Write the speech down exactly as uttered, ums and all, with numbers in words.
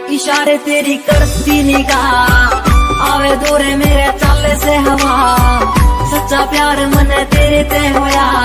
इशारे तेरी करती निगाह आवे दूरे मेरे चाले से हवा। सच्चा प्यार मने तेरे ते होया।